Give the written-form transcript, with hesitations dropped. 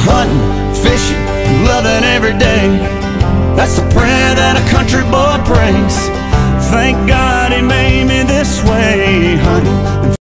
hunting, fishing, loving every day. That's the prayer that a country boy prays. Thank God he made me this way, hunting